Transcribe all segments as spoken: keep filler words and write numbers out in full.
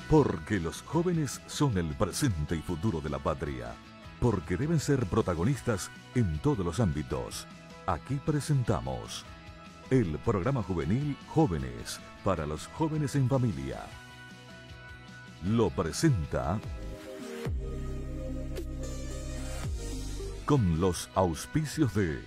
Porque los jóvenes son el presente y futuro de la patria. Porque deben ser protagonistas en todos los ámbitos. Aquí presentamos el programa juvenil Jóvenes para los jóvenes en familia. Lo presenta con los auspicios de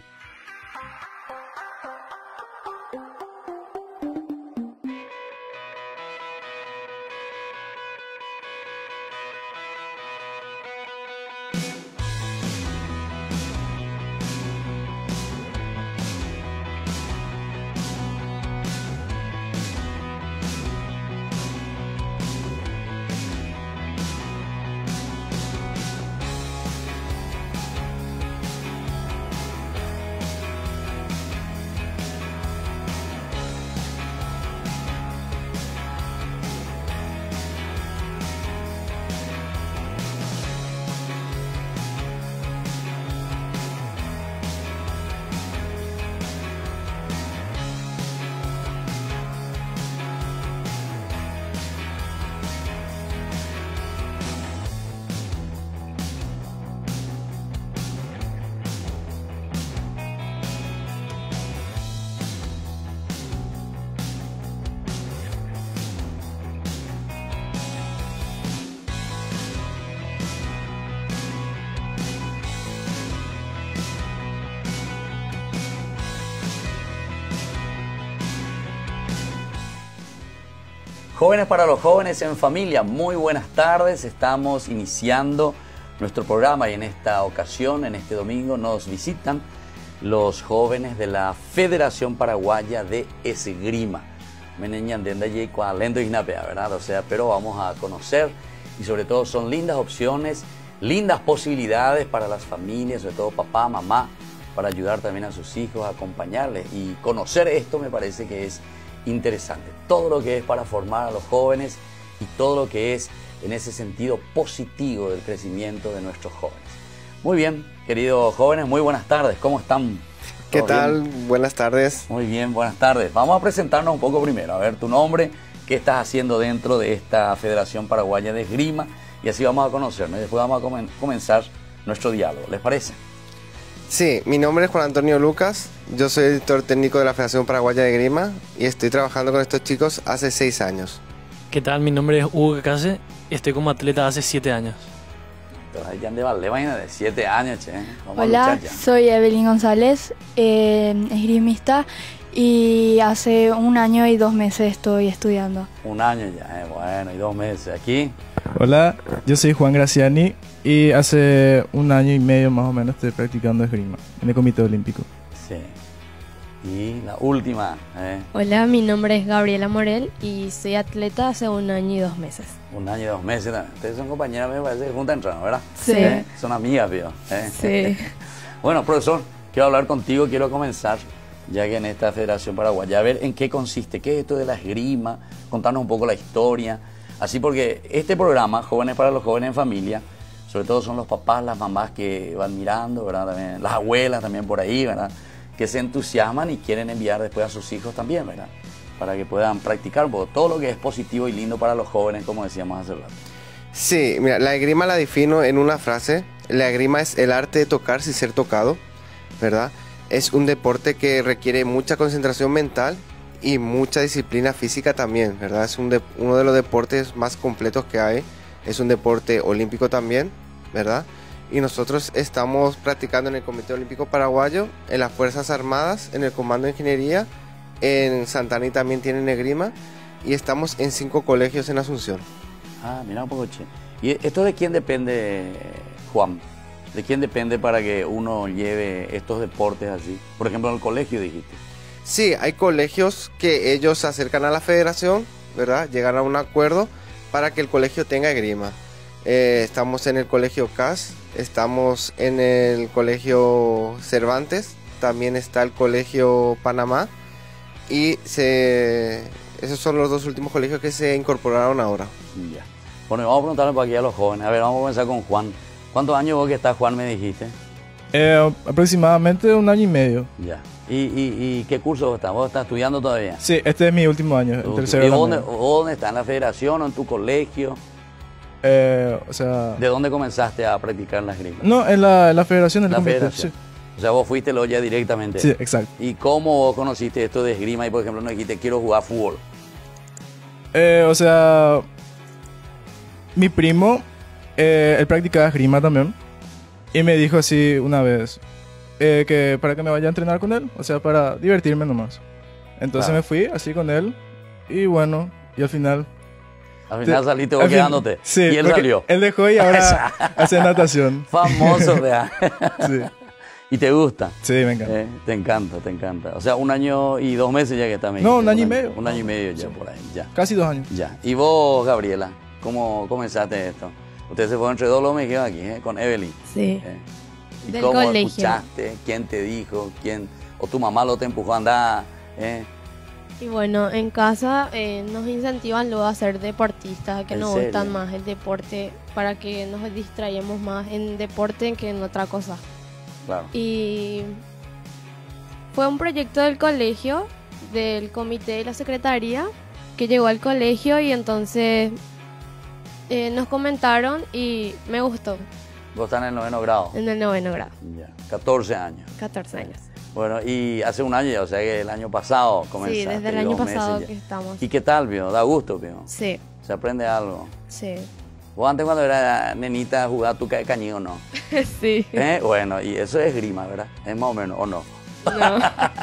Jóvenes para los jóvenes en familia, muy buenas tardes. Estamos iniciando nuestro programa y en esta ocasión, en este domingo, nos visitan los jóvenes de la Federación Paraguaya de Esgrima. ¿Verdad? O sea, pero vamos a conocer y sobre todo son lindas opciones, lindas posibilidades para las familias, sobre todo papá, mamá, para ayudar también a sus hijos, a acompañarles y conocer esto me parece que es interesante. Todo lo que es para formar a los jóvenes y todo lo que es en ese sentido positivo del crecimiento de nuestros jóvenes. Muy bien, queridos jóvenes, muy buenas tardes. ¿Cómo están? ¿Qué tal? Bien? Buenas tardes. Muy bien, buenas tardes. Vamos a presentarnos un poco primero. A ver, tu nombre, qué estás haciendo dentro de esta Federación Paraguaya de Esgrima y así vamos a conocernos y después vamos a comen- comenzar nuestro diálogo. ¿Les parece? Sí, mi nombre es Juan Antonio Lucas, yo soy editor técnico de la Federación Paraguaya de Esgrima y estoy trabajando con estos chicos hace seis años. ¿Qué tal? Mi nombre es Hugo Case, estoy como atleta hace siete años. Entonces, ya de Valdés, imagínate, siete años, che. Vamos Hola, a luchar ya. soy Evelyn González, eh, esgrimista y hace un año y dos meses estoy estudiando. Un año ya, eh, bueno, y dos meses. Aquí, Hola, yo soy Juan Graciani y hace un año y medio más o menos estoy practicando esgrima en el Comité Olímpico. sí. Y la última, eh, Hola, mi nombre es Gabriela Morel y soy atleta hace un año y dos meses. un año y dos meses también. Ustedes son compañeras, me parece que juntas entraron, ¿verdad? Sí. Eh, Son amigas, vio. Eh. Sí. Bueno, profesor, quiero hablar contigo, quiero comenzar, ya que en esta Federación Paraguaya, a ver en qué consiste, qué es esto de la esgrima, contarnos un poco la historia, así porque este programa, Jóvenes para los Jóvenes en Familia, sobre todo son los papás, las mamás que van mirando, ¿verdad? También, las abuelas también por ahí, ¿verdad? Que se entusiasman y quieren enviar después a sus hijos también, ¿verdad? Para que puedan practicar un poco todo lo que es positivo y lindo para los jóvenes, como decíamos hace rato. Sí, mira, la esgrima la defino en una frase. La esgrima es el arte de tocar sin ser tocado, ¿verdad? Es un deporte que requiere mucha concentración mental y mucha disciplina física también, ¿verdad? Es un de- uno de los deportes más completos que hay. Es un deporte olímpico también, ¿verdad? Y nosotros estamos practicando en el Comité Olímpico Paraguayo, en las Fuerzas Armadas, en el Comando de Ingeniería, en Santana también tienen esgrima y estamos en cinco colegios en Asunción. Ah, mira un poco, che. ¿Y esto de quién depende, Juan? ¿De quién depende para que uno lleve estos deportes así? Por ejemplo, en el colegio dijiste. Sí, hay colegios que ellos se acercan a la federación, ¿verdad? Llegan a un acuerdo para que el colegio tenga esgrima. Eh, estamos en el colegio C A S, estamos en el colegio Cervantes, también está el colegio Panamá y se, esos son los dos últimos colegios que se incorporaron ahora. Ya. Bueno, vamos a preguntarle por aquí a los jóvenes. A ver, vamos a comenzar con Juan. ¿Cuántos años vos que estás, Juan, me dijiste? Eh, aproximadamente un año y medio. Ya. ¿Y, y, y qué curso vos estás? ¿Vos estás estudiando todavía? Sí, este es mi último año, el tercero ¿Y de la dónde, media. dónde está? ¿En la federación o en tu colegio? Eh, o sea... ¿De dónde comenzaste a practicar la esgrima? No, en la, en la federación del La comité. federación. O sea, vos fuiste lo ya directamente. Sí, sí, exacto. ¿Y cómo vos conociste esto de esgrima y, por ejemplo, no dijiste quiero jugar fútbol? Eh, o sea, mi primo, eh, él practicaba esgrima también. Y me dijo así una vez, eh, que para que me vaya a entrenar con él, o sea, para divertirme nomás. Entonces Claro. me fui así con él. Y bueno, y al final... Al final Te- saliste vos al fin- quedándote. Sí, y él porque salió. Él dejó y ahora hace natación. Famoso, ¿verdad? Sí, ¿Y te gusta? sí, me encanta. Eh, te encanta, te encanta. O sea, un año y dos meses ya que está No, un año y medio. Un año y medio ya por ahí, ya. Casi dos años. Ya. ¿Y vos, Gabriela, cómo comenzaste esto? Ustedes se fueron entre dos, lo me quedo aquí, ¿eh? Con Evelyn. Sí. ¿eh? ¿Y Del cómo colegio. escuchaste? ¿Quién te dijo? ¿Quién? ¿O tu mamá lo te empujó a andar? ¿eh? Y bueno, en casa eh, nos incentivan luego a ser deportistas, a que ¿En nos serio? gustan más el deporte, para que nos distrayamos más en deporte que en otra cosa. Claro. Y fue un proyecto del colegio, del comité de la secretaría, que llegó al colegio y entonces eh, nos comentaron y me gustó Vos estás en el noveno grado. en el noveno grado, Ya. catorce años. catorce años. Bueno, y hace un año ya, o sea que el año pasado comenzaste. Sí, desde el y año dos meses pasado ya. que estamos. ¿Y qué tal, Pío? ¿Da gusto, Pío? Sí, ¿Se aprende algo? sí, ¿Vos antes cuando era nenita jugabas tu ca- cañón o no? sí. ¿Eh? Bueno, y eso es esgrima, ¿verdad? Es más o menos, ¿o no? No.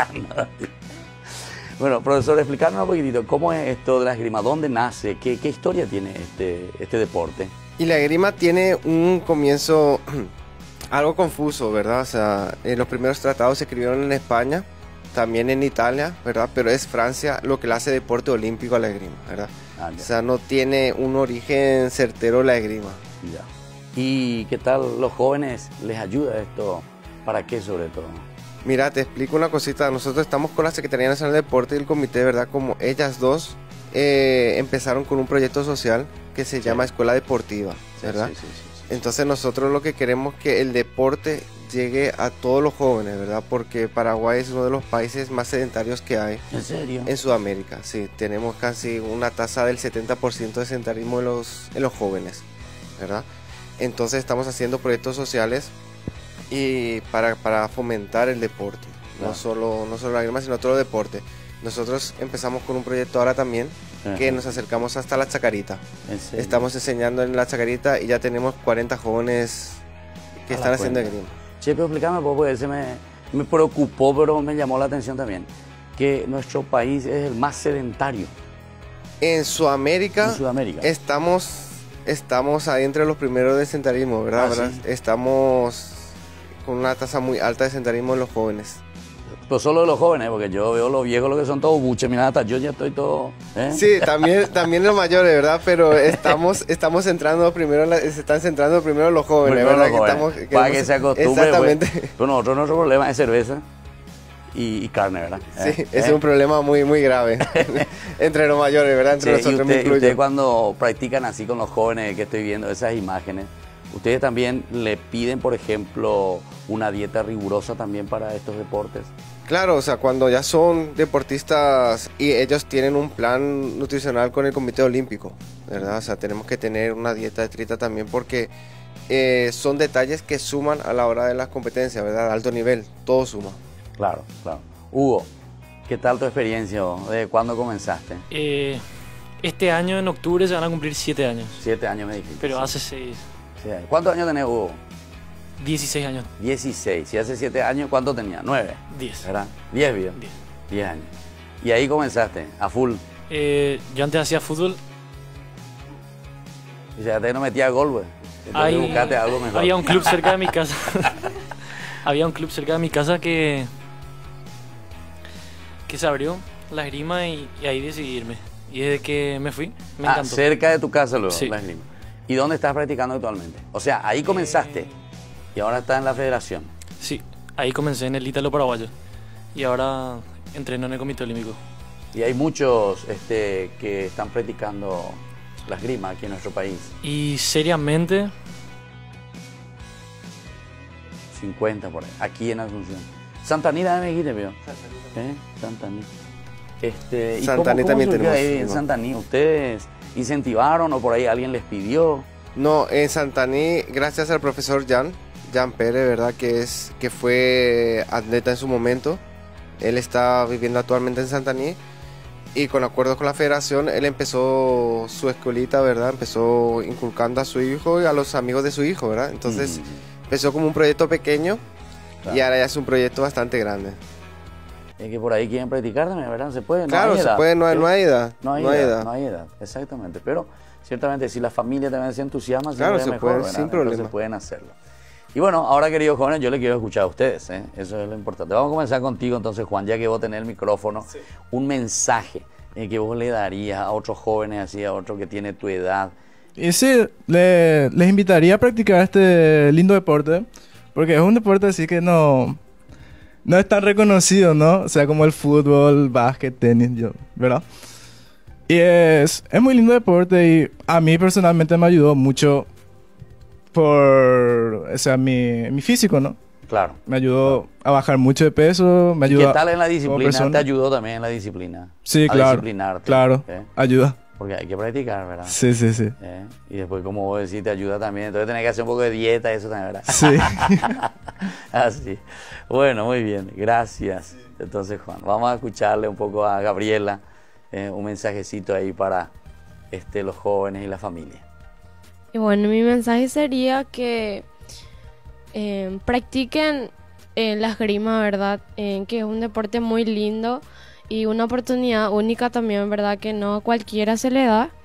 Bueno, profesor, explicarnos un poquitito, ¿cómo es esto de la esgrima? ¿Dónde nace? ¿Qué, qué historia tiene este, este deporte? Y la esgrima tiene un comienzo algo confuso, ¿verdad? O sea, en los primeros tratados se escribieron en España, también en Italia, ¿verdad? Pero es Francia lo que le hace deporte olímpico a la esgrima, ¿verdad? Ah, O ya, sea, no tiene un origen certero la esgrima. ya. ¿Y qué tal los jóvenes? ¿Les ayuda esto? ¿Para qué sobre todo? Mira, te explico una cosita. Nosotros estamos con la Secretaría Nacional de Deporte y el comité, ¿verdad? Como ellas dos eh, empezaron con un proyecto social que se llama Escuela Deportiva, Sí, ¿verdad? sí, sí, sí, sí. Entonces nosotros lo que queremos es que el deporte llegue a todos los jóvenes, ¿verdad? Porque Paraguay es uno de los países más sedentarios que hay ¿En serio? en Sudamérica. Sí, tenemos casi una tasa del setenta por ciento de sedentarismo en los, en los jóvenes, ¿verdad? Entonces estamos haciendo proyectos sociales y para, para fomentar el deporte, Claro. no solo no solo la esgrima, sino todo el deporte. Nosotros empezamos con un proyecto ahora también que Ajá. nos acercamos hasta la Chacarita. ¿En serio? Estamos enseñando en la Chacarita y ya tenemos cuarenta jóvenes que A la están haciendo cuenta. esgrima. Che, pero explícame un poco, porque ese me, me preocupó, pero me llamó la atención también, que nuestro país es el más sedentario En Sudamérica, en Sudamérica. estamos estamos ahí entre los primeros de sedentarismo, ¿verdad? Ah, ¿verdad? sí. Estamos con una tasa muy alta de sedentarismo en los jóvenes. Pero solo de los jóvenes, porque yo veo los viejos, lo que son todos buches, mira, hasta yo ya estoy todo... ¿eh? Sí, también, también los mayores, ¿verdad? Pero estamos, estamos centrando primero, en la- se están centrando primero los jóvenes, Primero ¿verdad? los jóvenes, estamos, que para no que se- se acostumbre. Exactamente. Pues. Pero nosotros nuestro problema es cerveza y, y carne, ¿verdad? Sí, ¿Eh? es ¿Eh? un problema muy, muy grave entre los mayores, ¿verdad? Entre Che, y nosotros me usted, y incluyo. usted cuando practican así con los jóvenes que estoy viendo esas imágenes, ¿ustedes también le piden, por ejemplo, una dieta rigurosa también para estos deportes? Claro, o sea, cuando ya son deportistas y ellos tienen un plan nutricional con el Comité Olímpico, ¿verdad? O sea, tenemos que tener una dieta estricta también porque eh, son detalles que suman a la hora de las competencias, ¿verdad? A alto nivel, todo suma. Claro, claro. Hugo, ¿qué tal tu experiencia vos? ¿De cuándo comenzaste? Eh, este año en octubre se van a cumplir siete años, Siete años me dijiste. pero Sí, hace seis, siete años. ¿Cuántos años tenés, Hugo? dieciséis años, Dieciséis. Y hace siete años, ¿cuánto tenía? Nueve. diez. ¿Verdad? Diez, bien. Diez. Diez años. Y ahí comenzaste, a full. Eh, yo antes hacía fútbol, Y ya te no metía gol, güey. Entonces Ahí- buscaste algo mejor. había un club cerca de mi casa, había un club cerca de mi casa que, que se abrió la esgrima y, y ahí decidí irme. Y desde que me fui, me Ah, encantó. cerca de tu casa luego, Sí. la esgrima. ¿Y dónde estás practicando actualmente? O sea, ahí comenzaste y ahora estás en la federación. Sí, ahí comencé en el Ítalo Paraguayo y ahora entreno en el Comité Olímpico. Y hay muchos este, que están practicando la esgrima aquí en nuestro país. Y seriamente, cincuenta por ahí, aquí en Asunción. Santaní también me dijiste, veo. ¿Eh? Santaní. Este, ¿y Santaní cómo, cómo también surgió tenemos, ahí en ¿no? Santaní? ¿Ustedes incentivaron o por ahí alguien les pidió? No, en Santaní, gracias al profesor Jan, Jan Pérez, ¿verdad? Que, es, que fue atleta en su momento. Él está viviendo actualmente en Santaní. Y con acuerdos con la federación, él empezó su escuelita, ¿verdad? Empezó inculcando a su hijo y a los amigos de su hijo, ¿verdad? Entonces, Mm. empezó como un proyecto pequeño Claro. y ahora ya es un proyecto bastante grande. Es que por ahí quieren practicar también, ¿verdad? Se puede, no Claro, hay se edad, puede, no hay, ¿sí? no hay edad. No hay, edad, no hay edad, exactamente. Pero ciertamente si la familia también se entusiasma, Claro, siempre se es mejor, puede, ¿verdad? sin Entonces problema. pueden hacerlo. Y bueno, ahora queridos jóvenes, yo les quiero escuchar a ustedes, ¿eh? Eso es lo importante. Vamos a comenzar contigo entonces, Juan, ya que vos tenés el micrófono, un mensaje eh, que vos le darías a otros jóvenes, así a otro que tiene tu edad. Y sí, le- les invitaría a practicar este lindo deporte, porque es un deporte así que no, no es tan reconocido, ¿no? O sea, como el fútbol, básquet, tenis, yo, ¿verdad? Y es, es muy lindo deporte y a mí personalmente me ayudó mucho por, o sea, mi, mi físico, ¿no? Claro. Me ayudó a bajar mucho de peso, me ¿Y ayudó qué tal en la como disciplina? persona. ¿Te ayudó también en la disciplina? Sí, a claro, disciplinarte, claro, ¿eh? ayuda. Porque hay que practicar, ¿verdad? Sí, sí, sí. ¿Eh? Y después, como vos decís, te ayuda también. Entonces tenés que hacer un poco de dieta, eso también, ¿verdad? Sí. Así. Bueno, muy bien. Gracias. Entonces, Juan, vamos a escucharle un poco a Gabriela, eh, un mensajecito ahí para este, los jóvenes y la familia. Y bueno, mi mensaje sería que eh, practiquen eh, la esgrima, ¿verdad? Eh, que es un deporte muy lindo y una oportunidad única también, ¿verdad? Que no a cualquiera se le da.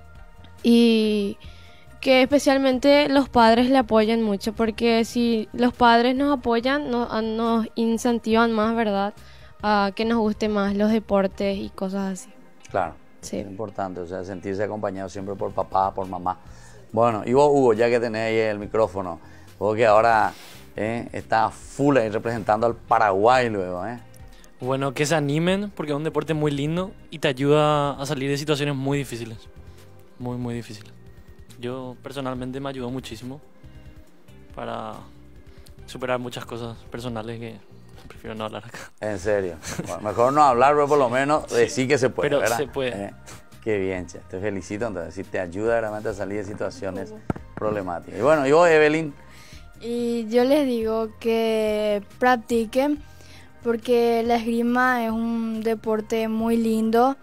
Y que especialmente los padres le apoyen mucho, porque si los padres nos apoyan, no- a- nos incentivan más, ¿verdad? A que nos guste más los deportes y cosas así. Claro. Sí. Es importante, o sea, sentirse acompañado siempre por papá, por mamá. Bueno, y vos, Hugo, ya que tenés ahí el micrófono, vos que ahora eh, estás full ahí representando al Paraguay luego, ¿eh? Bueno, que se animen porque es un deporte muy lindo y te ayuda a salir de situaciones muy difíciles. Muy, muy difíciles. Yo personalmente me ayudó muchísimo para superar muchas cosas personales que prefiero no hablar acá. En serio. Bueno, mejor no hablar, pero por lo menos decir que se puede, pero ¿verdad? se puede. Eh, qué bien, che. Te felicito entonces. Si te ayuda realmente a salir de situaciones problemáticas. Y bueno, y vos, Evelyn, Y yo les digo que practiquen porque la esgrima es un deporte muy lindo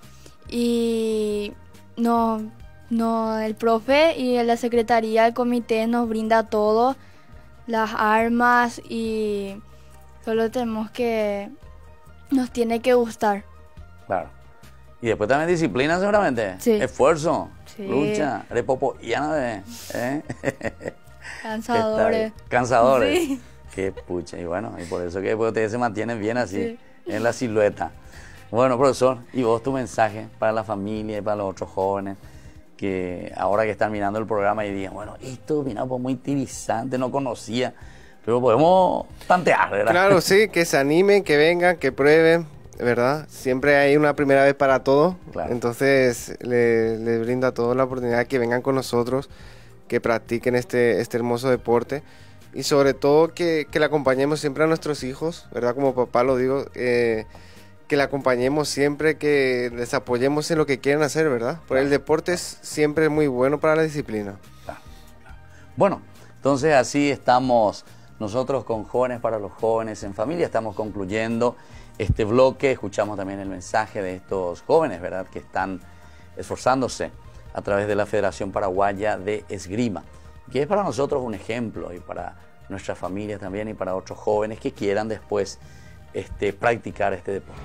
y no, no, el profe y la secretaría del comité nos brinda todo, las armas y solo tenemos que, nos tiene que gustar. claro. Y después también disciplina seguramente. Sí. Esfuerzo, Sí. lucha, eres popo, ya no de, ¿eh? Cansadores. Está bien. Cansadores. Sí. Qué pucha. Y bueno, y por eso que después ustedes se mantienen bien así, Sí. en la silueta. Bueno, profesor, y vos tu mensaje para la familia y para los otros jóvenes que ahora que están mirando el programa y digan, bueno, esto, mira, pues muy interesante, no conocía, pero podemos tantear, ¿verdad? Claro, sí, que se animen, que vengan, que prueben, ¿verdad? Siempre hay una primera vez para todo. Claro. Entonces, le, le brinda a todos la oportunidad de que vengan con nosotros, que practiquen este, este hermoso deporte. Y sobre todo que, que le acompañemos siempre a nuestros hijos, ¿verdad? Como papá lo digo, eh, que le acompañemos siempre, que les apoyemos en lo que quieren hacer, ¿verdad? Porque Claro. el deporte es siempre muy bueno para la disciplina. Bueno, entonces así estamos nosotros con Jóvenes para los Jóvenes en Familia. Estamos concluyendo este bloque. Escuchamos también el mensaje de estos jóvenes, ¿verdad? Que están esforzándose a través de la Federación Paraguaya de Esgrima, que es para nosotros un ejemplo y para nuestras familias también y para otros jóvenes que quieran después este, practicar este deporte.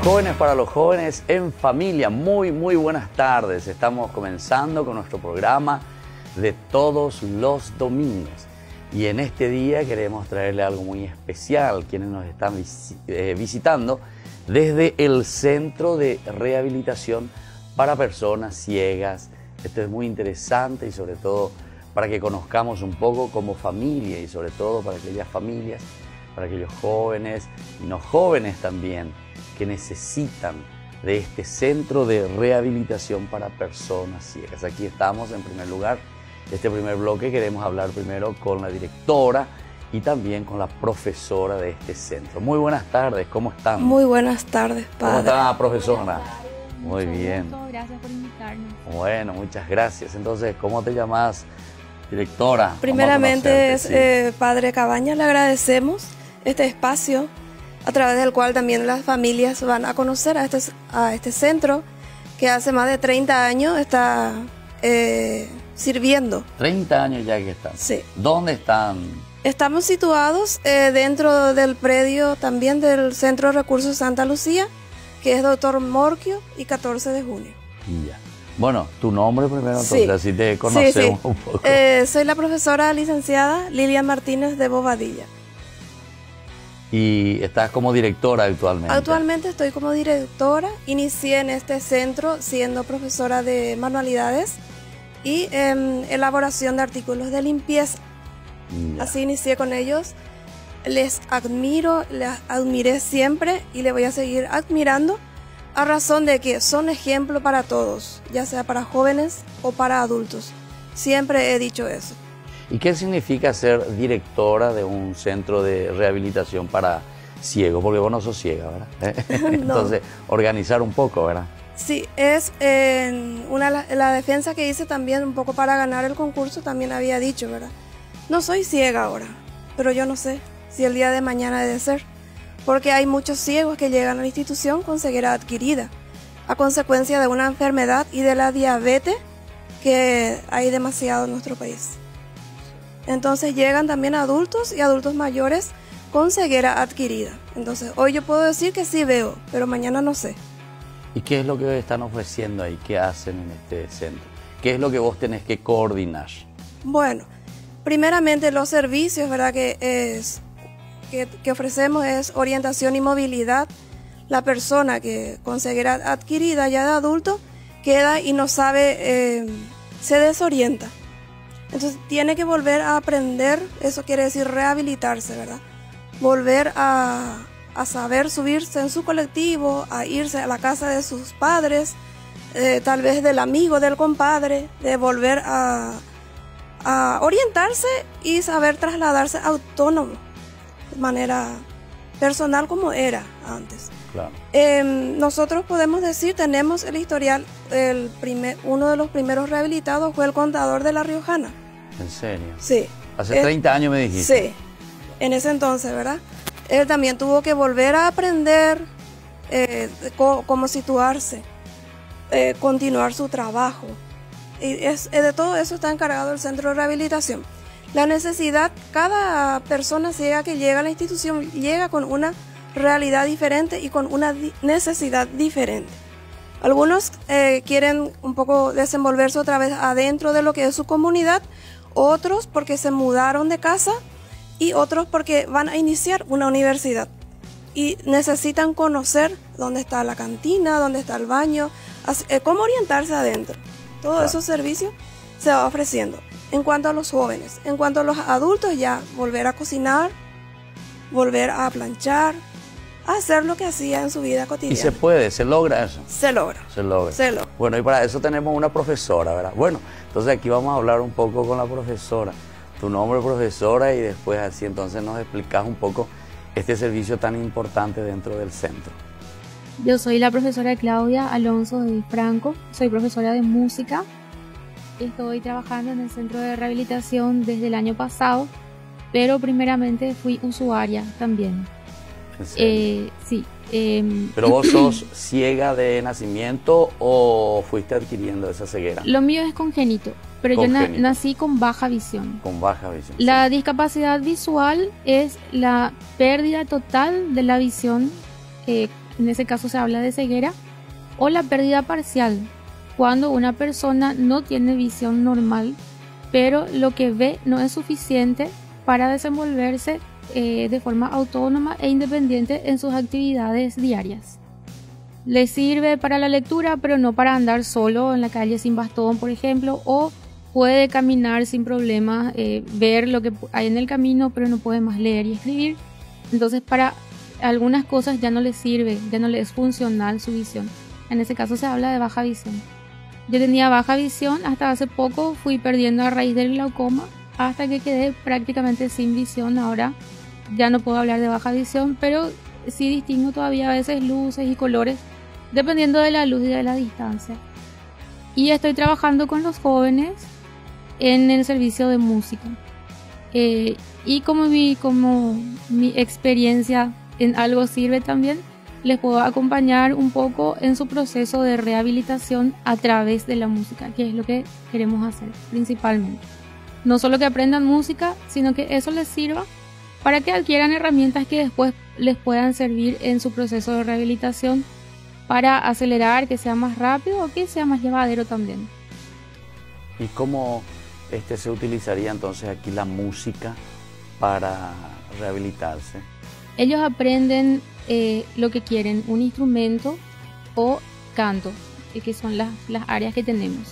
Jóvenes para los jóvenes en familia. Muy, muy buenas tardes. Estamos comenzando con nuestro programa de todos los domingos. Y en este día queremos traerle algo muy especial, quienes nos están vis eh, visitando desde el Centro de Rehabilitación para Personas Ciegas. Esto es muy interesante y sobre todo para que conozcamos un poco como familia y sobre todo para aquellas familias, para aquellos jóvenes y no jóvenes también que necesitan de este Centro de Rehabilitación para Personas Ciegas. Aquí estamos en primer lugar. Este primer bloque queremos hablar primero con la directora y también con la profesora de este centro. Muy buenas tardes, ¿cómo están? Muy buenas tardes, padre. ¿Cómo está, profesora? Muy bien. Gracias por invitarnos. Bueno, muchas gracias. Entonces, ¿cómo te llamas, directora? Primeramente, es, sí. eh, padre Cabaña, le agradecemos este espacio a través del cual también las familias van a conocer a este, a este centro que hace más de treinta años está eh, sirviendo. treinta años ya que están. Sí. ¿Dónde están? Estamos situados eh, dentro del predio también del Centro de Recursos Santa Lucía, que es Doctor Morquio y catorce de junio. Ya. Bueno, tu nombre primero, entonces, sí. así te conocemos sí, sí. un poco. Eh, soy la profesora licenciada Lilian Martínez de Bobadilla. Y estás como directora actualmente. Actualmente estoy como directora. Inicié en este centro siendo profesora de manualidades y eh, elaboración de artículos de limpieza. Ya. Así inicié con ellos. Les admiro, les admiré siempre y les voy a seguir admirando a razón de que son ejemplo para todos, ya sea para jóvenes o para adultos. Siempre he dicho eso. ¿Y qué significa ser directora de un centro de rehabilitación para ciegos? Porque vos no sos ciega, ¿verdad? Entonces, no. Organizar un poco, ¿verdad? Sí, es eh, una, la, la defensa que hice también un poco para ganar el concurso, también había dicho, ¿verdad? No soy ciega ahora, pero yo no sé si el día de mañana he de ser, porque hay muchos ciegos que llegan a la institución con ceguera adquirida, a consecuencia de una enfermedad y de la diabetes que hay demasiado en nuestro país. Entonces llegan también adultos y adultos mayores con ceguera adquirida. Entonces hoy yo puedo decir que sí veo, pero mañana no sé. ¿Y qué es lo que están ofreciendo ahí? ¿Qué hacen en este centro? ¿Qué es lo que vos tenés que coordinar? Bueno, primeramente los servicios, ¿verdad? Que, es, que, que ofrecemos es orientación y movilidad. La persona que con ceguera adquirida ya de adulto queda y no sabe, eh, se desorienta. Entonces tiene que volver a aprender, eso quiere decir rehabilitarse, ¿verdad? Volver a, a saber subirse en su colectivo, a irse a la casa de sus padres, eh, tal vez del amigo, del compadre, de volver a, a orientarse y saber trasladarse autónomo, de manera personal como era antes. Claro. Eh, nosotros podemos decir, tenemos el historial, el primer, uno de los primeros rehabilitados fue el contador de La Riojana. ¿En serio? Sí. Hace treinta años me dijiste. Sí, en ese entonces, ¿verdad? Él también tuvo que volver a aprender eh, cómo, cómo situarse, eh, continuar su trabajo. Y es, de todo eso está encargado el Centro de Rehabilitación. La necesidad, cada persona ciega que llega a la institución llega con una realidad diferente y con una di necesidad diferente. Algunos eh, quieren un poco desenvolverse otra vez adentro de lo que es su comunidad, otros porque se mudaron de casa y otros porque van a iniciar una universidad y necesitan conocer dónde está la cantina, dónde está el baño, así, eh, cómo orientarse adentro. Todos claro. esos servicios se va ofreciendo. En cuanto a los jóvenes, en cuanto a los adultos, ya volver a cocinar, volver a planchar, a hacer lo que hacía en su vida cotidiana. ¿Y se puede? ¿Se logra eso? Se logra. Se logra. Se logra. Bueno, y para eso tenemos una profesora, ¿verdad? Bueno, entonces aquí vamos a hablar un poco con la profesora. Tu nombre, profesora, y después así entonces nos explicas un poco este servicio tan importante dentro del centro. Yo soy la profesora Claudia Alonso de Franco, soy profesora de música. Estoy trabajando en el centro de rehabilitación desde el año pasado, pero primeramente fui usuaria también. ¿En serio? Eh, sí. Eh, ¿Pero vos sos ciega de nacimiento o fuiste adquiriendo esa ceguera? Lo mío es congénito, pero congénito. Yo na nací con baja visión. Con baja visión. La sí. discapacidad visual es la pérdida total de la visión eh, en ese caso se habla de ceguera, o la pérdida parcial, cuando una persona no tiene visión normal, pero lo que ve no es suficiente para desenvolverse eh, de forma autónoma e independiente en sus actividades diarias. Le sirve para la lectura, pero no para andar solo en la calle sin bastón, por ejemplo, o puede caminar sin problemas, eh, ver lo que hay en el camino, pero no puede más leer y escribir. Entonces, para algunas cosas ya no le sirve, ya no le es funcional su visión. En ese caso se habla de baja visión. Yo tenía baja visión, hasta hace poco fui perdiendo a raíz del glaucoma, hasta que quedé prácticamente sin visión. Ahora ya no puedo hablar de baja visión, pero sí distingo todavía a veces luces y colores, dependiendo de la luz y de la distancia. Y estoy trabajando con los jóvenes en el servicio de música. Eh, y como mi, como mi experiencia en algo sirve también, les puedo acompañar un poco en su proceso de rehabilitación a través de la música, que es lo que queremos hacer principalmente. No solo que aprendan música, sino que eso les sirva para que adquieran herramientas que después les puedan servir en su proceso de rehabilitación para acelerar, que sea más rápido o que sea más llevadero también. ¿Y cómo este, se utilizaría entonces aquí la música para rehabilitarse? Ellos aprenden eh, lo que quieren, un instrumento o canto, que son las, las áreas que tenemos.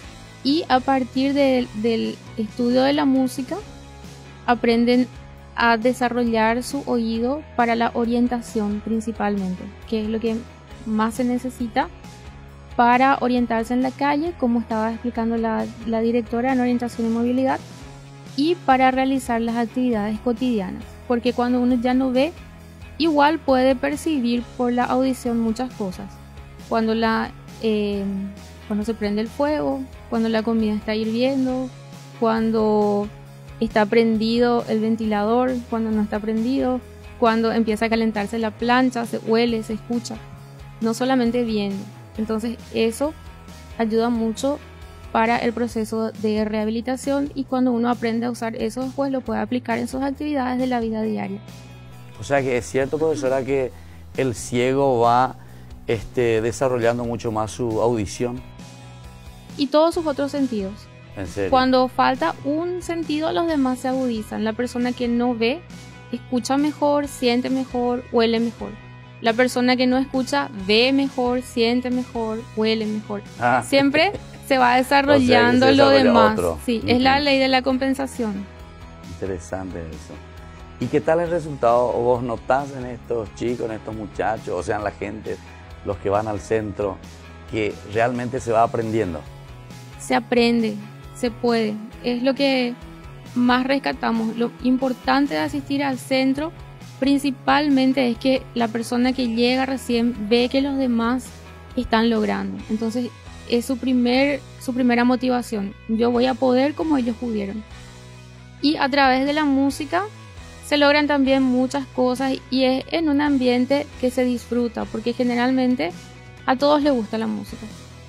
Y a partir de, del estudio de la música, aprenden a desarrollar su oído para la orientación principalmente, que es lo que más se necesita para orientarse en la calle, como estaba explicando la, la directora en orientación y movilidad, y para realizar las actividades cotidianas, porque cuando uno ya no ve, igual puede percibir por la audición muchas cosas. Cuando, la, eh, cuando se prende el fuego, cuando la comida está hirviendo, cuando está prendido el ventilador, cuando no está prendido, cuando empieza a calentarse la plancha, se huele, se escucha, no solamente viendo. Entonces eso ayuda mucho para el proceso de rehabilitación, y cuando uno aprende a usar eso después lo puede aplicar en sus actividades de la vida diaria. O sea que es cierto, profesora, que el ciego va este, desarrollando mucho más su audición. Y todos sus otros sentidos. ¿En serio? Cuando falta un sentido, los demás se agudizan. La persona que no ve, escucha mejor, siente mejor, huele mejor. La persona que no escucha, ve mejor, siente mejor, huele mejor. Ah. Siempre se va desarrollando o sea, se lo demás. Otro. Sí, uh-huh. Es la ley de la compensación. Interesante eso. ¿Y qué tal el resultado vos notás en estos chicos, en estos muchachos, o sea, en la gente, los que van al centro, que realmente se va aprendiendo? Se aprende, se puede. Es lo que más rescatamos. Lo importante de asistir al centro principalmente es que la persona que llega recién ve que los demás están logrando. Entonces es su, primer, su primera motivación. Yo voy a poder como ellos pudieron. Y a través de la música se logran también muchas cosas, y es en un ambiente que se disfruta, porque generalmente a todos les gusta la música.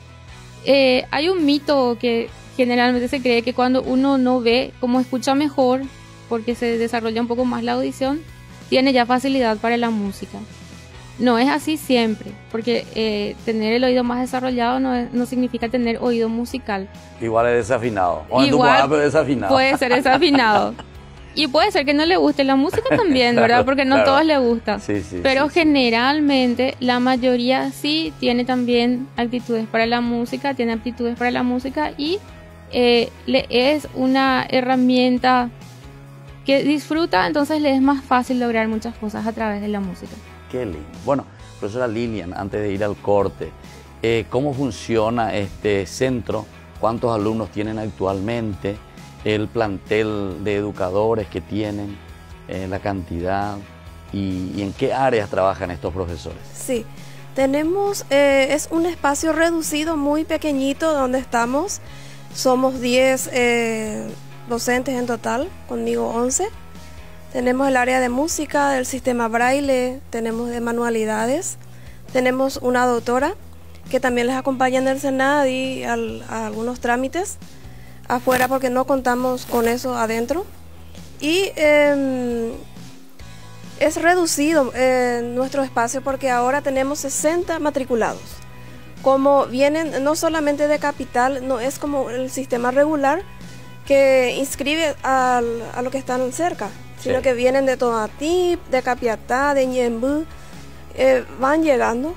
Eh, hay un mito que generalmente se cree que cuando uno no ve, como escucha mejor, porque se desarrolla un poco más la audición, tiene ya facilidad para la música. No es así siempre, porque eh, tener el oído más desarrollado no, es, no significa tener oído musical. Igual es desafinado. O Igual pero desafinado. Puede ser desafinado. Y puede ser que no le guste la música también, claro, ¿verdad? Porque no claro. todos le gusta. Sí, sí, pero sí, generalmente sí. La mayoría sí tiene también actitudes para la música, tiene aptitudes para la música, y eh, le es una herramienta que disfruta, entonces le es más fácil lograr muchas cosas a través de la música. Qué lindo. Bueno, profesora Lilian, antes de ir al corte, eh, ¿cómo funciona este centro? ¿Cuántos alumnos tienen actualmente? El plantel de educadores que tienen, eh, la cantidad y, y en qué áreas trabajan estos profesores. Sí, tenemos, eh, es un espacio reducido, muy pequeñito donde estamos. Somos diez eh, docentes en total, conmigo once. Tenemos el área de música, del sistema braille, tenemos de manualidades. Tenemos una doctora que también les acompaña en el SENAD y al, a algunos trámites afuera, porque no contamos con eso adentro. Y eh, es reducido eh, nuestro espacio porque ahora tenemos sesenta matriculados. Como vienen no solamente de capital, no es como el sistema regular que inscribe al, a los que están cerca, sino Sí. que vienen de Tomatip, de Capiatá, de Ñembú, eh, van llegando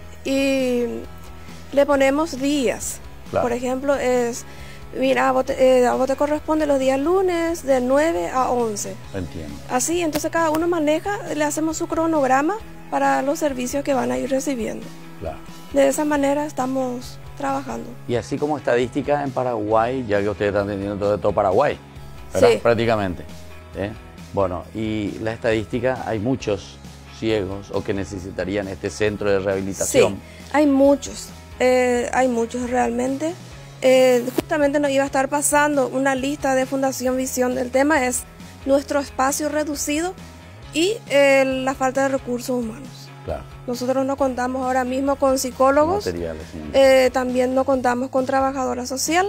y le ponemos días. Claro. Por ejemplo, es, mira, a vos, te, eh, a vos te corresponde los días lunes de nueve a once. Entiendo. Así, entonces cada uno maneja, le hacemos su cronograma para los servicios que van a ir recibiendo. Claro. De esa manera estamos trabajando. Y así como estadística en Paraguay, ya que ustedes están teniendo todo, todo Paraguay, ¿verdad? Sí. Prácticamente. ¿eh? Bueno, y la estadística, hay muchos ciegos o que necesitarían este centro de rehabilitación. Sí, hay muchos, eh, hay muchos realmente. Eh, justamente nos iba a estar pasando una lista de Fundación Visión. El tema es nuestro espacio reducido y eh, la falta de recursos humanos. Claro. Nosotros no contamos ahora mismo con psicólogos, Materiales, sí. eh, también no contamos con trabajadora social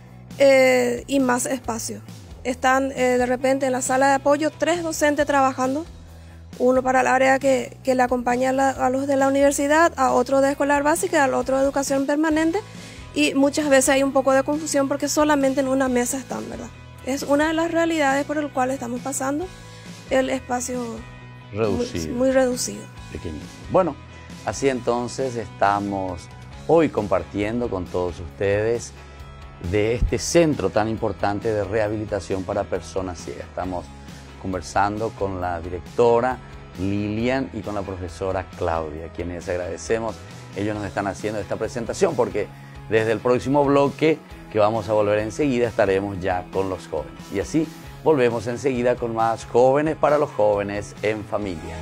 eh, y más espacio. Están eh, de repente en la sala de apoyo tres docentes trabajando, uno para el área que, que le acompaña a, la, a los de la universidad, a otro de escolar básica, al otro de educación permanente, y muchas veces hay un poco de confusión porque solamente en una mesa están, ¿verdad? Es una de las realidades por el cual estamos pasando el espacio Reducido. muy, muy reducido. Pequeñito. Bueno, así entonces estamos hoy compartiendo con todos ustedes de este centro tan importante de rehabilitación para personas ciegas. Estamos conversando con la directora Lilian y con la profesora Claudia, quienes agradecemos. Ellos nos están haciendo esta presentación porque desde el próximo bloque, que vamos a volver enseguida, estaremos ya con los jóvenes. Y así volvemos enseguida con más Jóvenes para los Jóvenes en Familia.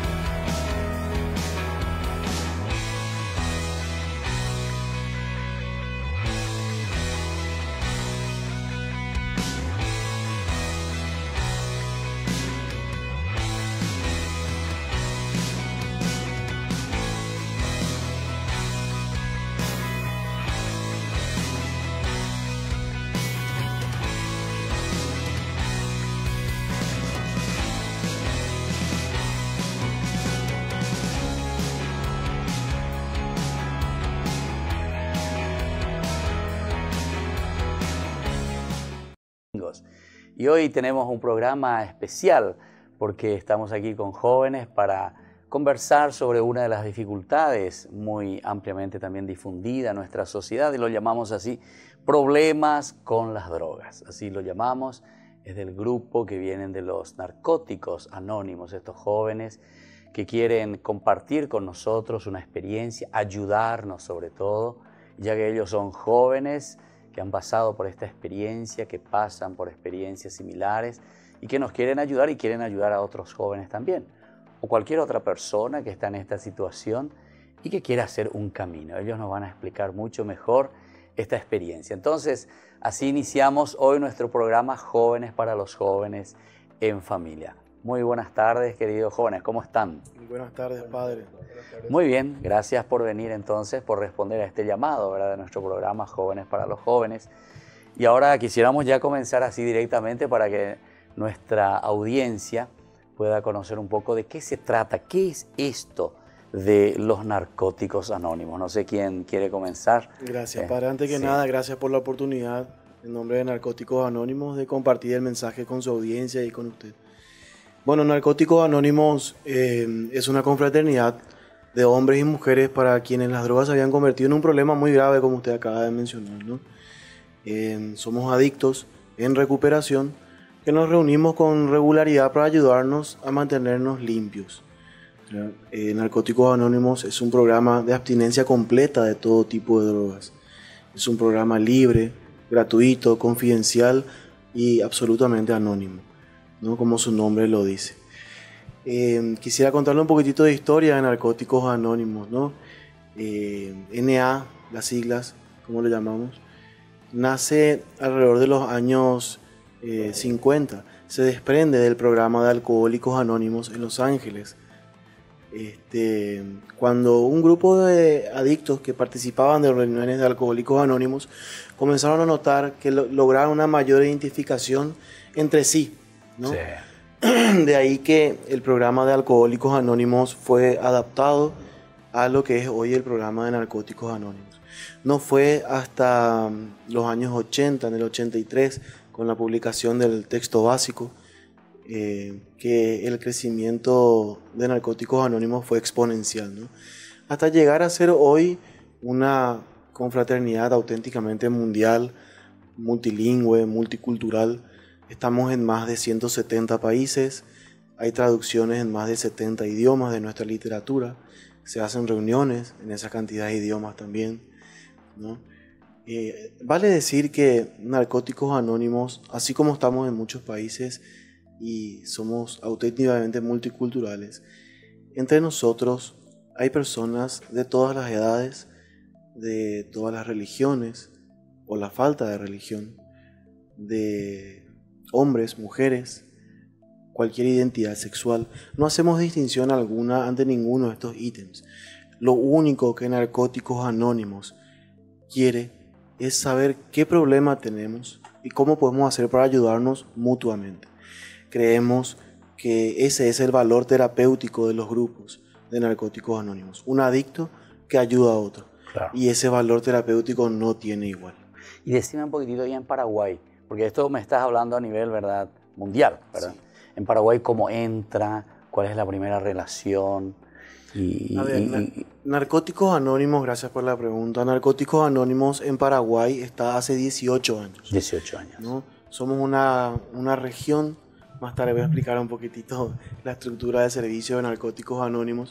Y hoy tenemos un programa especial porque estamos aquí con jóvenes para conversar sobre una de las dificultades muy ampliamente también difundida en nuestra sociedad, y lo llamamos así, problemas con las drogas. Así lo llamamos, es del grupo que vienen de los narcóticos anónimos, estos jóvenes que quieren compartir con nosotros una experiencia, ayudarnos sobre todo, ya que ellos son jóvenes que han pasado por esta experiencia, que pasan por experiencias similares y que nos quieren ayudar y quieren ayudar a otros jóvenes también, o cualquier otra persona que está en esta situación y que quiera hacer un camino. Ellos nos van a explicar mucho mejor esta experiencia. Entonces, así iniciamos hoy nuestro programa Jóvenes para los Jóvenes en Familia. Muy buenas tardes, queridos jóvenes, ¿cómo están? Buenas tardes, padre. Muy bien, gracias por venir entonces, por responder a este llamado, ¿verdad?, de nuestro programa Jóvenes para los Jóvenes. Y ahora quisiéramos ya comenzar así directamente para que nuestra audiencia pueda conocer un poco de qué se trata, qué es esto de los narcóticos anónimos. No sé quién quiere comenzar. Gracias, Eh, padre. Antes que sí. nada, gracias por la oportunidad, en nombre de Narcóticos Anónimos, de compartir el mensaje con su audiencia y con usted. Bueno, Narcóticos Anónimos eh, es una confraternidad de hombres y mujeres para quienes las drogas se habían convertido en un problema muy grave, como usted acaba de mencionar, ¿no? Eh, somos adictos en recuperación que nos reunimos con regularidad para ayudarnos a mantenernos limpios. Eh, Narcóticos Anónimos es un programa de abstinencia completa de todo tipo de drogas. Es un programa libre, gratuito, confidencial y absolutamente anónimo, ¿no?, como su nombre lo dice. Eh, quisiera contarle un poquitito de historia de Narcóticos Anónimos, ¿no? Eh, N A, las siglas, como le llamamos, nace alrededor de los años eh, cincuenta. Se desprende del programa de Alcohólicos Anónimos en Los Ángeles. Este, cuando un grupo de adictos que participaban de reuniones de Alcohólicos Anónimos comenzaron a notar que lo, lograron una mayor identificación entre sí, ¿no? Sí. De ahí que el programa de Alcohólicos Anónimos fue adaptado a lo que es hoy el programa de Narcóticos Anónimos. No fue hasta los años ochenta, en el ochenta y tres, con la publicación del texto básico, eh, que el crecimiento de Narcóticos Anónimos fue exponencial, ¿no? Hasta llegar a ser hoy una confraternidad auténticamente mundial, multilingüe, multicultural. Estamos en más de ciento setenta países, hay traducciones en más de setenta idiomas de nuestra literatura, se hacen reuniones en esa cantidad de idiomas también, ¿no? Eh, vale decir que Narcóticos Anónimos, así como estamos en muchos países y somos auténticamente multiculturales, entre nosotros hay personas de todas las edades, de todas las religiones o la falta de religión, de hombres, mujeres, cualquier identidad sexual. No hacemos distinción alguna ante ninguno de estos ítems. Lo único que Narcóticos Anónimos quiere es saber qué problema tenemos y cómo podemos hacer para ayudarnos mutuamente. Creemos que ese es el valor terapéutico de los grupos de Narcóticos Anónimos. Un adicto que ayuda a otro. Claro. Y ese valor terapéutico no tiene igual. Y decime un poquitito ya en Paraguay, porque esto me estás hablando a nivel, ¿verdad?, mundial, ¿verdad? Sí. En Paraguay, ¿cómo entra? ¿Cuál es la primera relación? Y, a ver, y, na y... Narcóticos Anónimos, gracias por la pregunta. Narcóticos Anónimos en Paraguay está hace dieciocho años. dieciocho años. ¿No? Somos una, una región, más tarde voy a explicar un poquitito la estructura de servicio de Narcóticos Anónimos,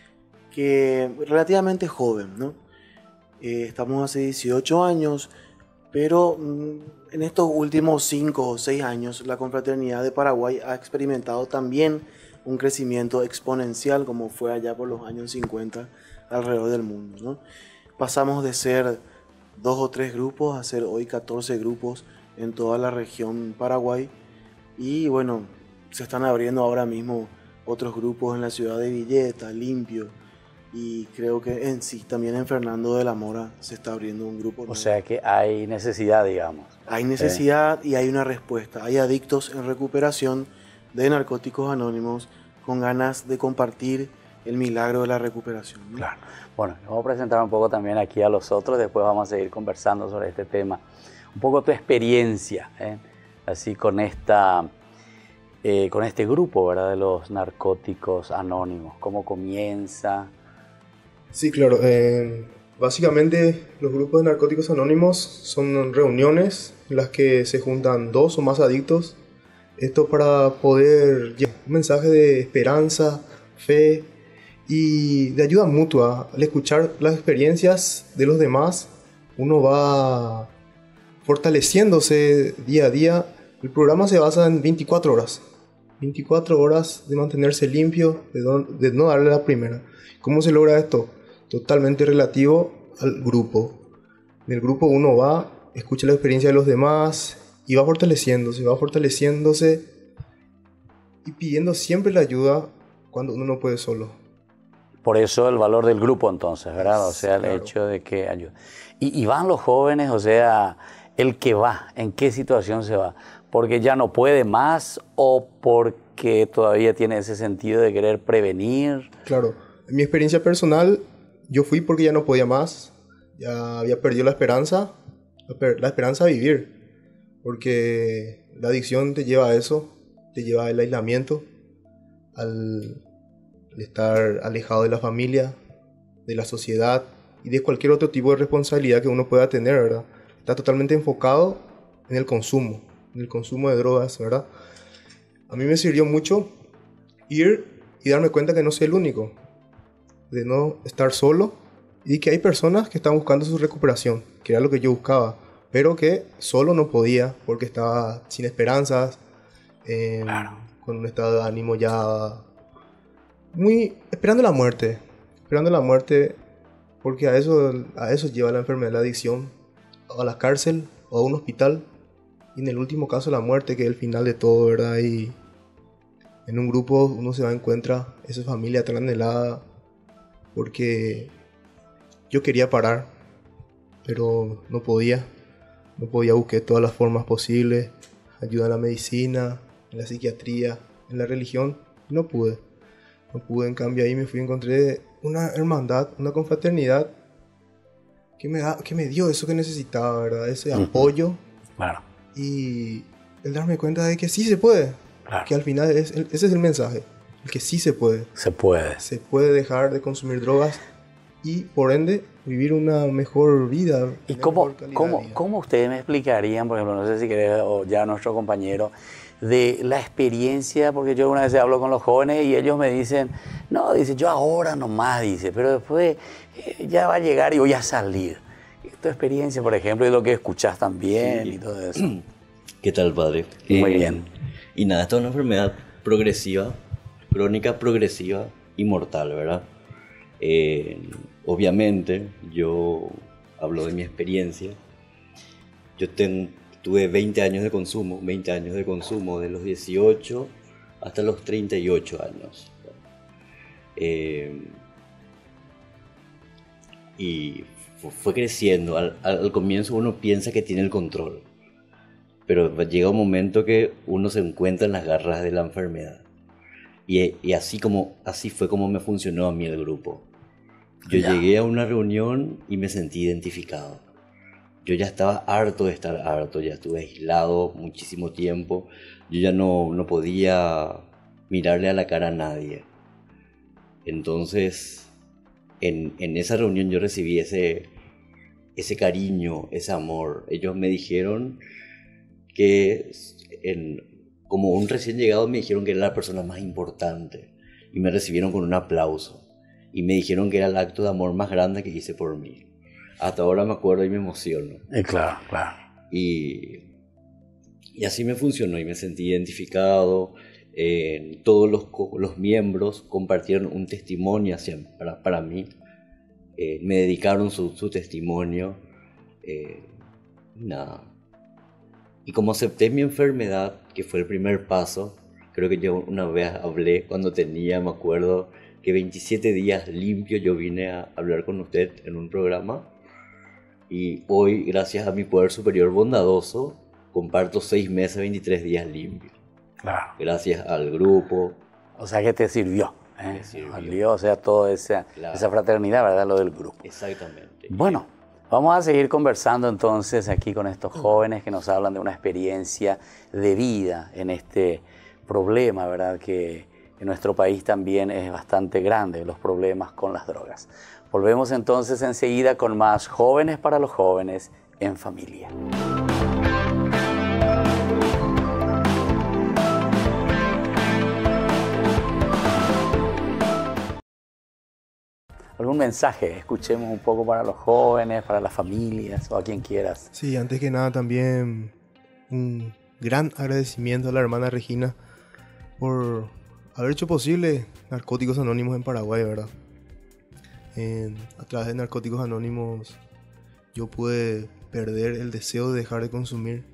que relativamente joven, ¿no? Eh, estamos hace dieciocho años, pero mmm, en estos últimos cinco o seis años la Confraternidad de Paraguay ha experimentado también un crecimiento exponencial, como fue allá por los años cincuenta alrededor del mundo, ¿no? Pasamos de ser dos o tres grupos a ser hoy catorce grupos en toda la región Paraguay, y bueno, se están abriendo ahora mismo otros grupos en la ciudad de Villeta, Limpio, y creo que en sí, también en Fernando de la Mora se está abriendo un grupo nuevo. O sea que hay necesidad, digamos. Hay necesidad eh. y hay una respuesta. Hay adictos en recuperación de Narcóticos Anónimos con ganas de compartir el milagro de la recuperación, ¿no? Claro. Bueno, vamos a presentar un poco también aquí a los otros, después vamos a seguir conversando sobre este tema. Un poco tu experiencia, ¿eh? Así con esta... Eh, con este grupo, ¿verdad?, de los Narcóticos Anónimos. ¿Cómo comienza? Sí, claro. Eh, básicamente los grupos de Narcóticos Anónimos son reuniones en las que se juntan dos o más adictos. Esto para poder llevar un mensaje de esperanza, fe y de ayuda mutua. Al escuchar las experiencias de los demás, uno va fortaleciéndose día a día. El programa se basa en veinticuatro horas. veinticuatro horas de mantenerse limpio, de, don, de no darle la primera. ¿Cómo se logra esto? Totalmente relativo al grupo. En el grupo uno va, escucha la experiencia de los demás y va fortaleciéndose, va fortaleciéndose y pidiendo siempre la ayuda cuando uno no puede solo. Por eso el valor del grupo entonces, ¿verdad? O sea, el claro. hecho de que ayuda. Y, y van los jóvenes, o sea, el que va, ¿en qué situación se va? ¿Porque ya no puede más o porque todavía tiene ese sentido de querer prevenir? Claro, en mi experiencia personal, yo fui porque ya no podía más, ya había perdido la esperanza, la esperanza a vivir, porque la adicción te lleva a eso, te lleva al aislamiento, al, al estar alejado de la familia, de la sociedad y de cualquier otro tipo de responsabilidad que uno pueda tener, ¿verdad? Está totalmente enfocado en el consumo, en el consumo de drogas, ¿verdad? A mí me sirvió mucho ir y darme cuenta que no soy el único, de no estar solo y que hay personas que están buscando su recuperación, que era lo que yo buscaba, pero que solo no podía porque estaba sin esperanzas, eh, claro. con un estado de ánimo ya muy esperando la muerte, esperando la muerte, porque a eso, a eso lleva la enfermedad de la adicción, a la cárcel o a un hospital, y en el último caso la muerte, que es el final de todo, ¿verdad? Y en un grupo uno se va a encuentra esa familia tan anhelada, porque yo quería parar, pero no podía, no podía, busqué todas las formas posibles, ayuda en la medicina, en la psiquiatría, en la religión, no pude. No pude, en cambio ahí me fui, encontré una hermandad, una confraternidad que me, da, que me dio eso que necesitaba, ¿verdad? Ese uh-huh. apoyo. Claro. Y el darme cuenta de que sí se puede. Claro. Que al final es, ese es el mensaje. El que sí se puede. Se puede. Se puede dejar de consumir drogas y por ende vivir una mejor vida. ¿Y cómo, cómo, cómo ustedes me explicarían, por ejemplo, no sé si querés o ya nuestro compañero, de la experiencia? Porque yo una vez hablo con los jóvenes y ellos me dicen, no, dice, yo ahora nomás, dice, pero después eh, ya va a llegar y voy a salir. Tu experiencia, por ejemplo, y lo que escuchás también sí. y todo eso. ¿Qué tal, padre? Muy eh, bien. Y nada, esta es una enfermedad progresiva, crónica progresiva y mortal, ¿verdad? Eh, obviamente, yo hablo de mi experiencia. Yo ten, tuve veinte años de consumo, veinte años de consumo, de los dieciocho hasta los treinta y ocho años. Eh, y fue creciendo. Al, al comienzo uno piensa que tiene el control, pero llega un momento que uno se encuentra en las garras de la enfermedad. Y, y así, como, así fue como me funcionó a mí el grupo. Yo ya. llegué a una reunión y me sentí identificado. Yo ya estaba harto de estar harto, ya estuve aislado muchísimo tiempo. Yo ya no, no podía mirarle a la cara a nadie. Entonces, en, en esa reunión yo recibí ese, ese cariño, ese amor. Ellos me dijeron que, en, como un recién llegado, me dijeron que era la persona más importante. Y me recibieron con un aplauso. Y me dijeron que era el acto de amor más grande que hice por mí. Hasta ahora me acuerdo y me emociono. Eh, claro, claro. Y, y así me funcionó y me sentí identificado. Eh, todos los, los miembros compartieron un testimonio hacia, para, para mí. Eh, me dedicaron su, su testimonio. Eh, nada. Y como acepté mi enfermedad, que fue el primer paso, creo que yo una vez hablé cuando tenía, me acuerdo, que veintisiete días limpio, yo vine a hablar con usted en un programa. Y hoy, gracias a mi poder superior bondadoso, comparto seis meses, veintitrés días limpios. Claro. Gracias al grupo. O sea que te sirvió. ¿eh? Me sirvió. Sirvió, o sea, toda esa, claro. esa fraternidad, ¿verdad? Lo del grupo. Exactamente. Bueno, vamos a seguir conversando entonces aquí con estos jóvenes que nos hablan de una experiencia de vida en este problema, ¿verdad? Que en nuestro país también es bastante grande, los problemas con las drogas. Volvemos entonces enseguida con más Jóvenes para los Jóvenes en Familia. ¿Algún mensaje? Escuchemos un poco para los jóvenes, para las familias o a quien quieras. Sí, antes que nada también un gran agradecimiento a la hermana Regina por haber hecho posible Narcóticos Anónimos en Paraguay, ¿verdad? En, a través de Narcóticos Anónimos yo pude perder el deseo de dejar de consumir.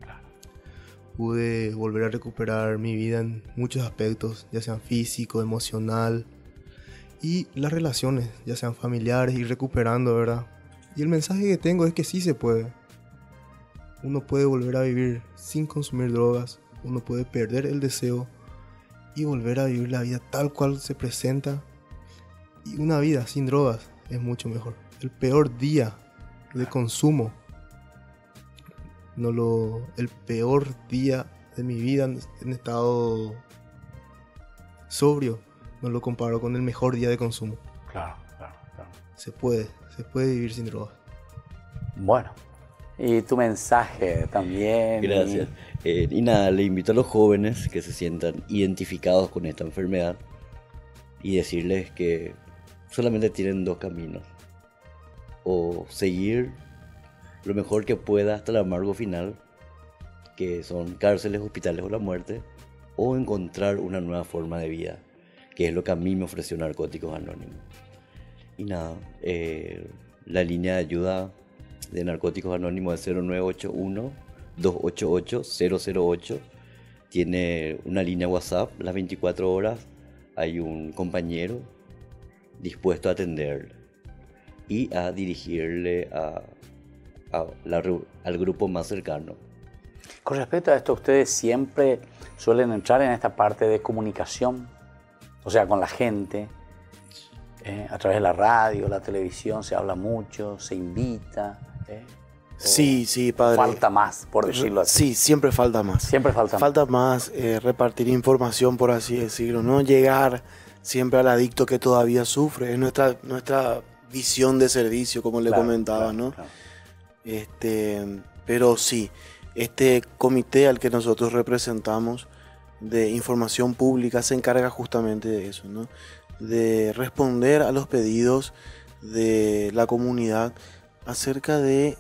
Pude volver a recuperar mi vida en muchos aspectos, ya sean físico, emocional y las relaciones, ya sean familiares, y recuperando, ¿verdad? Y el mensaje que tengo es que sí se puede. Uno puede volver a vivir sin consumir drogas, uno puede perder el deseo y volver a vivir la vida tal cual se presenta. Y una vida sin drogas es mucho mejor. El peor día de consumo, no lo, el peor día de mi vida en, en estado sobrio, no lo comparo con el mejor día de consumo. Claro, claro, claro. Se puede, se puede vivir sin drogas. Bueno, y tu mensaje también. Gracias. Y... Eh, y nada, le invito a los jóvenes que se sientan identificados con esta enfermedad y decirles que solamente tienen dos caminos: o seguir lo mejor que pueda hasta el amargo final, que son cárceles, hospitales o la muerte, o encontrar una nueva forma de vida, que es lo que a mí me ofreció Narcóticos Anónimos. Y nada, eh, la línea de ayuda de Narcóticos Anónimos es cero nueve ocho uno, dos ocho ocho, cero cero ocho. Tiene una línea WhatsApp las veinticuatro horas. Hay un compañero dispuesto a atenderle y a dirigirle a, a la, al grupo más cercano. Con respecto a esto, ¿ustedes siempre suelen entrar en esta parte de comunicación? O sea, con la gente, eh, a través de la radio, la televisión, se habla mucho, se invita. Eh, sí, sí, padre. Falta más, por decirlo así. Sí, siempre falta más. Siempre falta, falta más. Falta más eh, repartir información, por así decirlo, no llegar siempre al adicto que todavía sufre. Es nuestra, nuestra visión de servicio, como le claro, comentaba, claro, ¿no? Claro. Este, pero sí, este comité al que nosotros representamos de información pública se encarga justamente de eso, ¿no? De responder a los pedidos de la comunidad acerca de,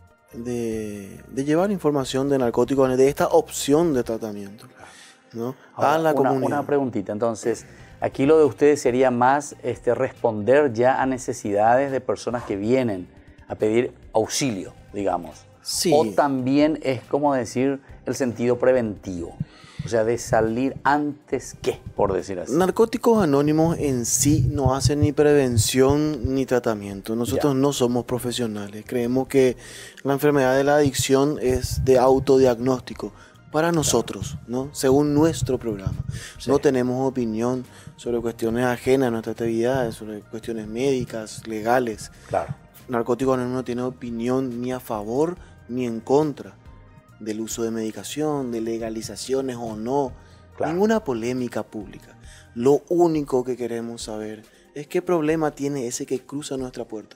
de, de llevar información de narcóticos, de esta opción de tratamiento, ¿no? Ahora, a la una, comunidad. Una preguntita, entonces, aquí lo de ustedes sería más este, responder ya a necesidades de personas que vienen a pedir auxilio, digamos. Sí. O también es como decir el sentido preventivo. O sea, de salir antes que, por decir así. Narcóticos Anónimos en sí no hacen ni prevención ni tratamiento. Nosotros ya. no somos profesionales. Creemos que la enfermedad de la adicción es de autodiagnóstico para nosotros, ¿no? Según nuestro programa. Sí. No tenemos opinión sobre cuestiones ajenas a nuestras actividades, sobre cuestiones médicas, legales. Claro. Narcóticos Anónimos no tiene opinión ni a favor ni en contra del uso de medicación, de legalizaciones o no, claro. Ninguna polémica pública. Lo único que queremos saber es qué problema tiene ese que cruza nuestra puerta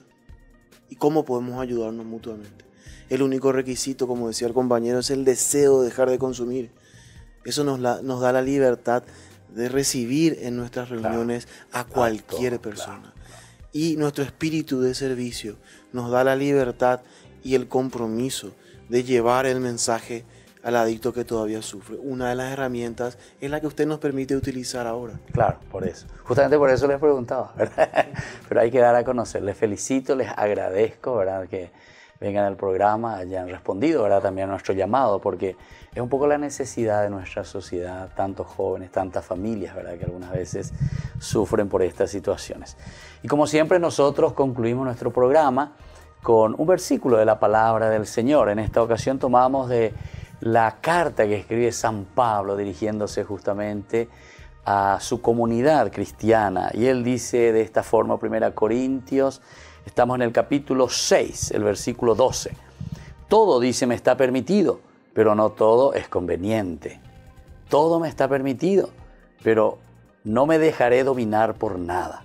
y cómo podemos ayudarnos mutuamente. El único requisito, como decía el compañero, es el deseo de dejar de consumir. Eso nos, la, nos da la libertad de recibir en nuestras reuniones claro. a cualquier Alto, persona. Claro, claro. Y nuestro espíritu de servicio nos da la libertad y el compromiso de llevar el mensaje al adicto que todavía sufre. Una de las herramientas es la que usted nos permite utilizar ahora. Claro, por eso. Justamente por eso les preguntaba, ¿verdad? Pero hay que dar a conocer. Les felicito, les agradezco, ¿verdad? Que vengan al programa, hayan respondido, ¿verdad? También a nuestro llamado, porque es un poco la necesidad de nuestra sociedad, tantos jóvenes, tantas familias, ¿verdad? Que algunas veces sufren por estas situaciones. Y como siempre, nosotros concluimos nuestro programa con un versículo de la palabra del Señor. En esta ocasión tomamos de la carta que escribe San Pablo dirigiéndose justamente a su comunidad cristiana. Y él dice de esta forma, primera Corintios, estamos en el capítulo seis, el versículo doce. Todo, dice, me está permitido, pero no todo es conveniente. Todo me está permitido, pero no me dejaré dominar por nada.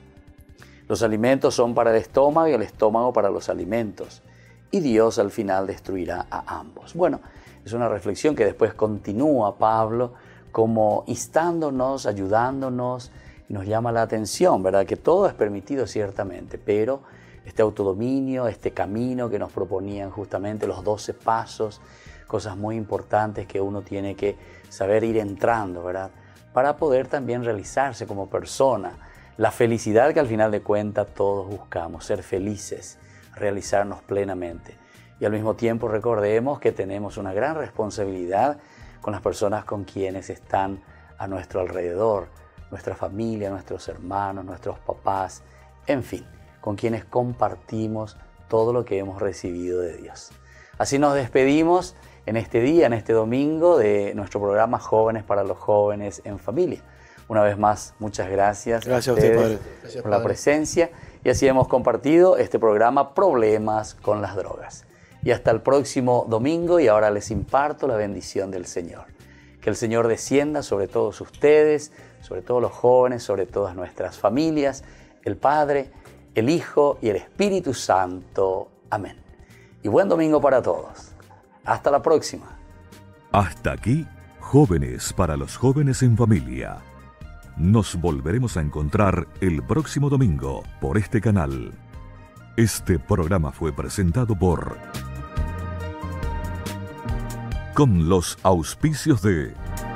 Los alimentos son para el estómago y el estómago para los alimentos. Y Dios al final destruirá a ambos. Bueno, es una reflexión que después continúa Pablo como instándonos, ayudándonos, y nos llama la atención, ¿verdad? Que todo es permitido ciertamente, pero este autodominio, este camino que nos proponían justamente los doce pasos, cosas muy importantes que uno tiene que saber ir entrando, ¿verdad? Para poder también realizarse como persona. La felicidad que al final de cuentas todos buscamos, ser felices, realizarnos plenamente. Y al mismo tiempo recordemos que tenemos una gran responsabilidad con las personas con quienes están a nuestro alrededor, nuestra familia, nuestros hermanos, nuestros papás, en fin, con quienes compartimos todo lo que hemos recibido de Dios. Así nos despedimos en este día, en este domingo, de nuestro programa Jóvenes para los Jóvenes en Familia. Una vez más, muchas gracias, gracias a ustedes a usted, padre. Gracias, por padre. La presencia. Y así hemos compartido este programa Problemas con las Drogas. Y hasta el próximo domingo, y ahora les imparto la bendición del Señor. Que el Señor descienda sobre todos ustedes, sobre todos los jóvenes, sobre todas nuestras familias, el Padre, el Hijo y el Espíritu Santo. Amén. Y buen domingo para todos. Hasta la próxima. Hasta aquí, Jóvenes para los Jóvenes en Familia. Nos volveremos a encontrar el próximo domingo por este canal. Este programa fue presentado por... con los auspicios de...